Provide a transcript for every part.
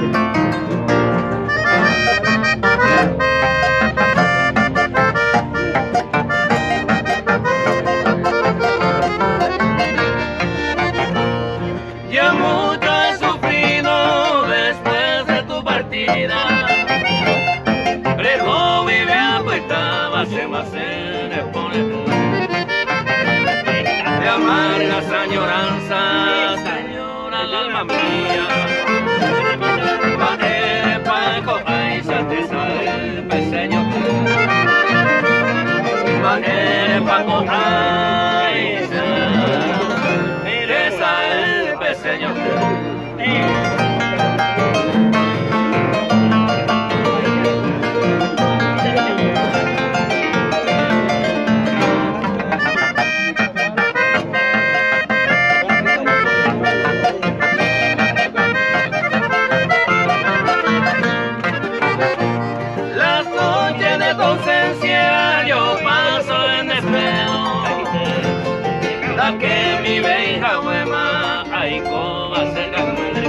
Ya mucho he sufrido después de tu partida. Lejos vive apuestaba, se me hace poner de amargas añoranzas, señora la alma mía. Padre, Paco, ay, te salve, Señor. Padre, Paco, ay, te salve, Señor. Las noches de tu ausencia yo paso en espejo, la que mi vieja huema, ay, coba cerca.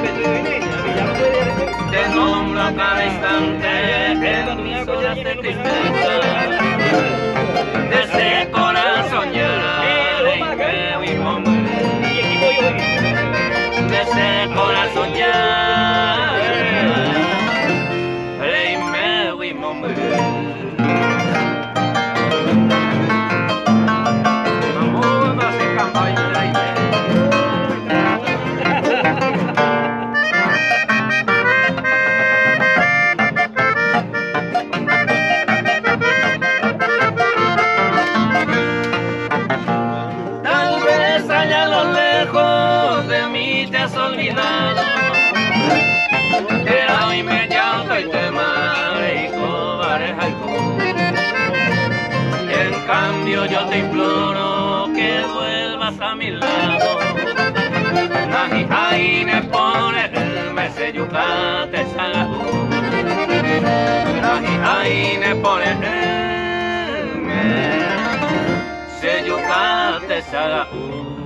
Te nombro a cada instante en mis horas de tristeza, de ese corazón ya en que vivo, de ese corazón ya en me vivo. Vamos a hacer campaña de ahí. Tal vez allá a lo lejos de mí te has olvidado, pero hoy me llamo y te mare y cobaré algo. En cambio yo te imploro que vuelvas a mi lado. Nahi aine pone me se yucate salahu. Nahi aine pone me se yucate salahu.